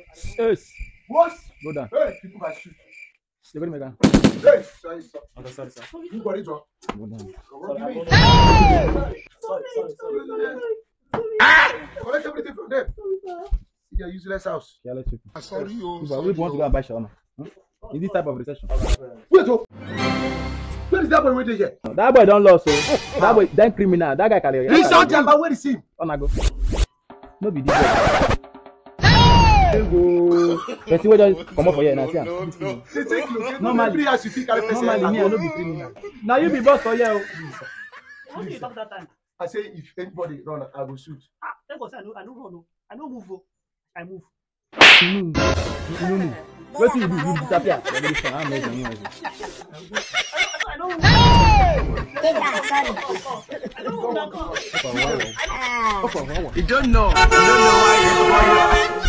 Yes. What? Go down. Hey, people can shoot. You go to Mega. Hey, sorry, sir. Okay, sorry, sir. You got it, John. Go down. Collect everything from them. See their useless house. Yeah, let's check. Sorry, you. We want to go and buy shawarma. In this type of recession. Wait, oh. Where is that boy waiting here? No, that boy don't lost, so that boy, that criminal, that guy can. He's not Jamba. Where is he? On I go. No be this guy. Go. Person wey just come up for here now, see am. They take you. Normally, 3 years you think I normally me I no be criminal. Now you be boss for here. How do you talk that time? I say if anybody run, I will shoot. Thank God, I don't run. I don't move. I move. No. What you do? You disappear. I'm making you. I don't move. I don't move. You don't know why